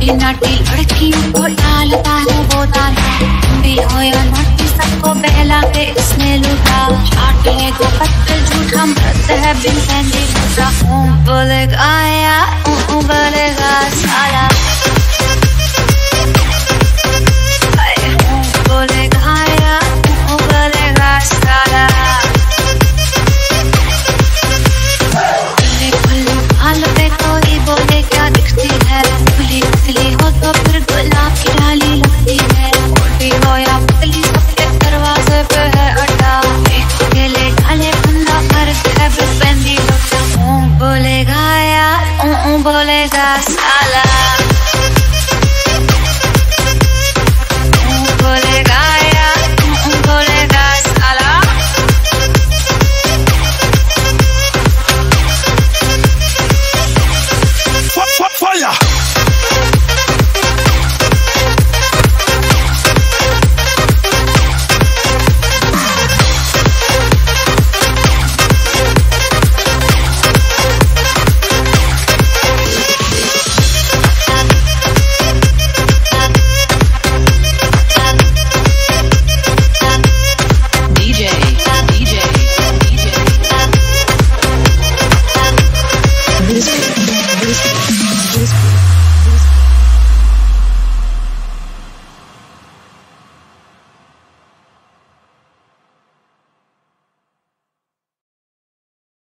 नाटी लड़कियों को डालता है वो दाना। भी हो या नाटी सबको बहला के इसने लूटा। चाट लेगा पत्थर झूठा मरद है बिन पहने झूठा। ओ बोलेगा या ओ बोलेगा साला। बोलेगा या ओ बोलेगा साला। हाल पे कोई बोले क्या दिखती है। खुली पतली हो तो फिर गुलाब की डाली लगती है। मोटी हो या पतली सबके दरवाजे पे है अड्डा। एक अकेले डाले बंदा फर्क है बिस्बेंदी लोटा। ओ बोलेगा या ओ बोलेगा साला। ओ बोलेगा या ओ बोलेगा साला। Fire! DJ.